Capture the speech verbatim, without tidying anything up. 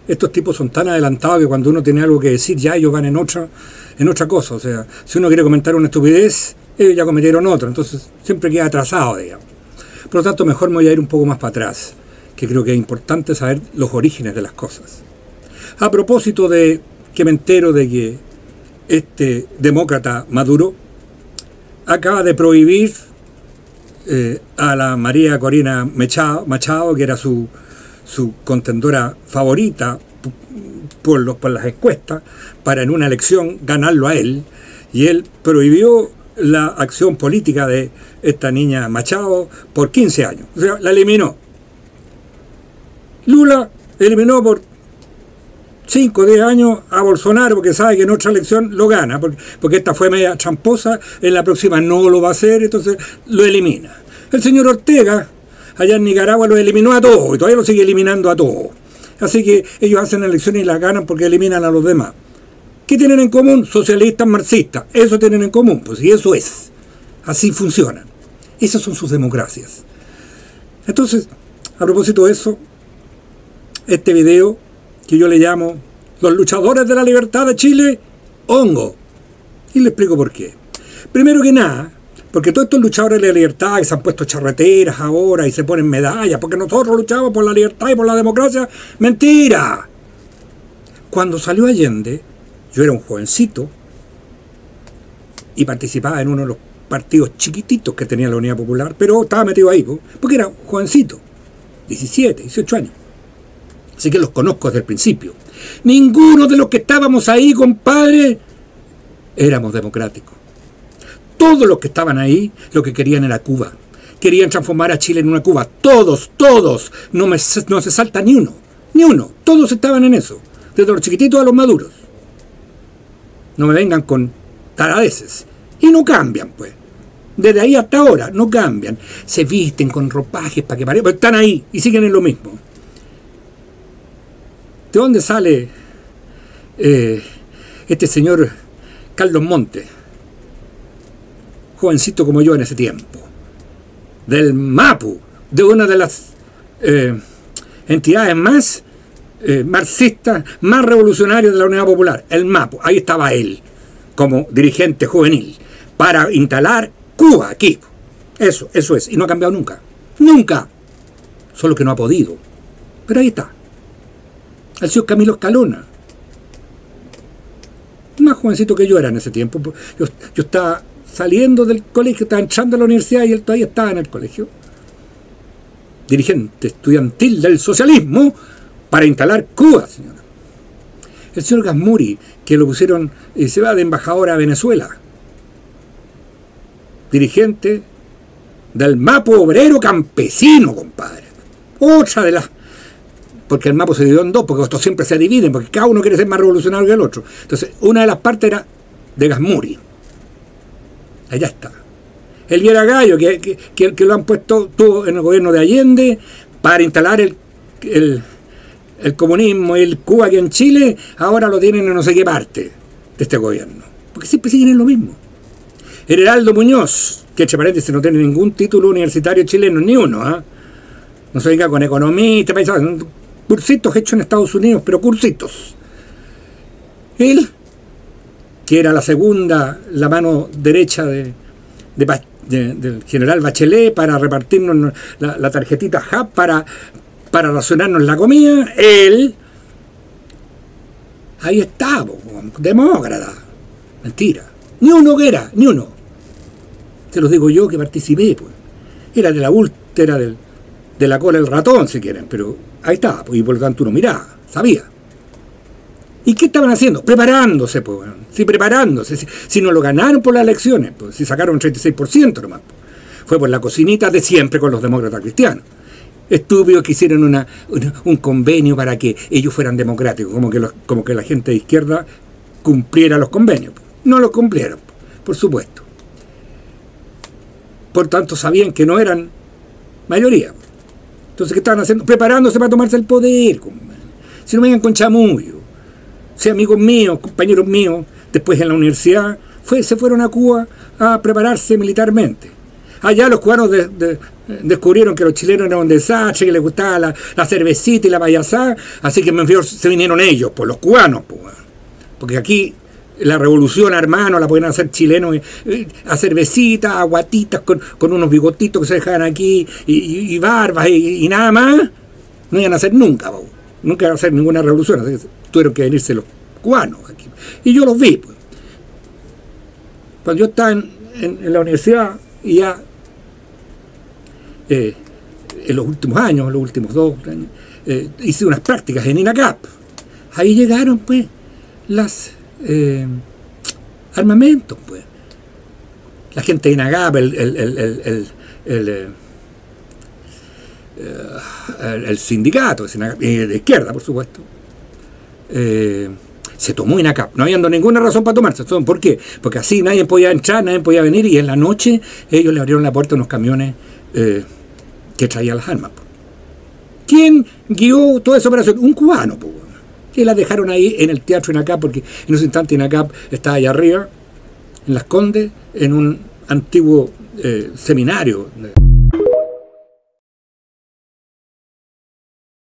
estos tipos son tan adelantados que cuando uno tiene algo que decir, ya ellos van en otra, en otra cosa. O sea, si uno quiere comentar una estupidez, ellos ya cometieron otra, entonces siempre queda atrasado, digamos. Por lo tanto, mejor me voy a ir un poco más para atrás, que creo que es importante saber los orígenes de las cosas. A propósito de que me entero de que este demócrata Maduro acaba de prohibir eh, a la María Corina Machado, Machado que era su, su contendora favorita por, los, por las encuestas, para en una elección ganarlo a él, y él prohibió la acción política de esta niña Machado por quince años. O sea, la eliminó. Lula eliminó por cinco o diez años a Bolsonaro porque sabe que en otra elección lo gana, porque, porque esta fue media tramposa, en la próxima no lo va a hacer, entonces lo elimina. El señor Ortega, allá en Nicaragua, lo eliminó a todos y todavía lo sigue eliminando a todos. Así que ellos hacen elecciones y las ganan porque eliminan a los demás. ¿Qué tienen en común? Socialistas, marxistas. Eso tienen en común, pues, y eso es. Así funcionan. Esas son sus democracias. Entonces, a propósito de eso, este video que yo le llamo Los luchadores de la libertad de Chile, hongo. Y le explico por qué. Primero que nada, porque todos estos luchadores de la libertad que se han puesto charreteras ahora y se ponen medallas, porque nosotros luchamos por la libertad y por la democracia, ¡mentira! Cuando salió Allende, yo era un jovencito y participaba en uno de los partidos chiquititos que tenía la Unidad Popular, pero estaba metido ahí, porque era un jovencito, diecisiete, dieciocho años. Así que los conozco desde el principio. Ninguno de los que estábamos ahí, compadre, éramos democráticos. Todos los que estaban ahí, lo que querían era Cuba. Querían transformar a Chile en una Cuba. Todos, todos. No, me, no se salta ni uno. Ni uno. Todos estaban en eso. Desde los chiquititos a los maduros. No me vengan con taradeces. Y no cambian, pues. Desde ahí hasta ahora, no cambian. Se visten con ropajes para que parezcan, pero están ahí y siguen en lo mismo. ¿De dónde sale eh, este señor Carlos Montes? Jovencito como yo en ese tiempo. Del MAPU, de una de las eh, entidades más eh, marxistas, más revolucionarias de la Unidad Popular, el MAPU. Ahí estaba él, como dirigente juvenil, para instalar Cuba aquí. Eso, eso es. Y no ha cambiado nunca. Nunca. Solo que no ha podido. Pero ahí está. El señor Camilo Escalona. Más jovencito que yo era en ese tiempo. Yo, yo estaba saliendo del colegio, estaba entrando a la universidad y él todavía estaba en el colegio. Dirigente estudiantil del socialismo para instalar Cuba, señora. El señor Gasmuri, que lo pusieron y se va de embajador a Venezuela. Dirigente del MAPU obrero campesino, compadre. Otra de las... Porque el MAPU se dividió en dos, porque estos siempre se dividen, porque cada uno quiere ser más revolucionario que el otro. Entonces, una de las partes era de Gasmuri. Allá está. El Viera Gallo, que, que, que, que lo han puesto todo en el gobierno de Allende para instalar el, el, el comunismo y el Cuba aquí en Chile, ahora lo tienen en no sé qué parte de este gobierno. Porque siempre siguen en lo mismo. El Heraldo Muñoz, que entre paréntesis no tiene ningún título universitario chileno, ni uno, ¿eh? No se venga con economista, cursitos hechos en Estados Unidos, pero cursitos. Él, que era la segunda, la mano derecha de, de, de, del general Bachelet para repartirnos la, la tarjetita H A P para, para racionarnos la comida, él, ahí estaba, demócrata. Mentira. Ni uno que era, ni uno. Se los digo yo que participé, pues. Era de la ultra, era del, de la cola del ratón, si quieren, pero ahí estaba, pues, y por lo tanto uno miraba, sabía. ¿Y qué estaban haciendo? Preparándose, pues, bueno. Sí, preparándose. Si, si no lo ganaron por las elecciones, pues, si sacaron un treinta y seis por ciento nomás, pues. Fue por la cocinita de siempre con los demócratas cristianos. Estúpidos que hicieron una, una, un convenio para que ellos fueran democráticos, como que, los, como que la gente de izquierda cumpliera los convenios. Pues. No los cumplieron, por supuesto. Por tanto, sabían que no eran mayoría. Entonces, ¿qué estaban haciendo? Preparándose para tomarse el poder. Si no me vengan con chamullo. Si amigos míos, compañeros míos, después en la universidad, fue, se fueron a Cuba a prepararse militarmente. Allá los cubanos de, de, descubrieron que los chilenos eran un desastre, que les gustaba la, la cervecita y la payasada, así que me se vinieron ellos, pues los cubanos, pues, porque aquí la revolución armada no la pueden hacer chilenos, eh, a cervecitas, aguatitas con, con unos bigotitos que se dejan aquí y, y, y barbas y, y nada más, no iban a hacer nunca, pues, nunca iban a hacer ninguna revolución, así que tuvieron que venirse los cubanos aquí. Y yo los vi, pues. Cuando yo estaba en, en, en la universidad y ya eh, en los últimos años, los últimos dos años, eh, hice unas prácticas en INACAP. Ahí llegaron, pues, las eh, armamentos, pues. La gente de INACAP, el, el, el, el, el, el, el, el, el sindicato de izquierda, por supuesto, eh, se tomó INACAP, no habiendo ninguna razón para tomarse. ¿Por qué? Porque así nadie podía entrar, nadie podía venir, y en la noche ellos le abrieron la puerta a unos camiones eh, que traían las armas. ¿Quién guió toda esa operación? Un cubano, pues. Y la dejaron ahí en el teatro INACAP, porque en ese instante INACAP estaba allá arriba, en Las Condes, en un antiguo eh, seminario.